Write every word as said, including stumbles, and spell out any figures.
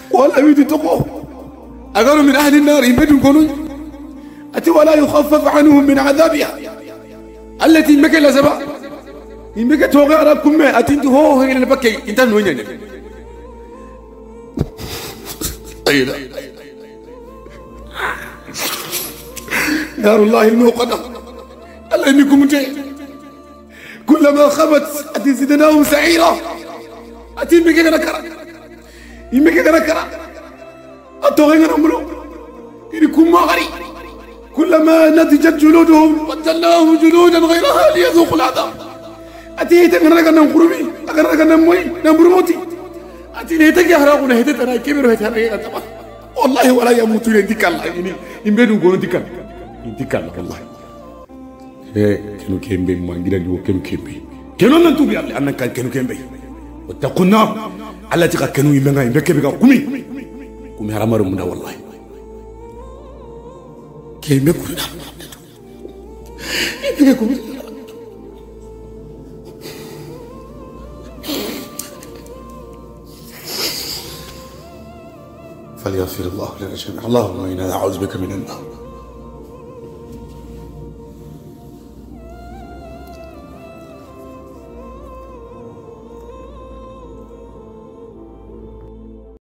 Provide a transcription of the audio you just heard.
ولا بيدي تقو أقالوا من أهل النار يبدوا كونوا أتي ولا يخفف عنهم من عذابها التي مكلا سبا يمكن توقع ربكم ما أتي هو هي اللي بكي أنت نوين يعني أيلا نار الله الموقدة ألا إنكم جاي كلما خبت أتي زدناهم سعيرا أتي يمكن نكرا يمكن نكرا أتوغين رملو إنكم ما غري كلما نضجت جلودهم بدلناهم جلودا غيرها ليذوقوا العذاب أتي هيتك نرجع نمقرمي أجر نموي نمبرموتي أتي هيتك يهرقون هيتك أنا كبر هيتك أنا والله ولا يموتون يديك الله يعني يمبدو قولوا ديك يديك الله والله إيه كانوا كيمبي ما عندنا جو كانوا كيمبي كانوا ننتوب يا أنا كان كانوا كيمبي واتقوا النار على تلك كانوا يمنا يمبي كيمبي قومي قومي هرمر منا والله كيمبي كلنا يمبي قومي فليغفر الله لنا جميعا اللهم إنا نعوذ بك من النار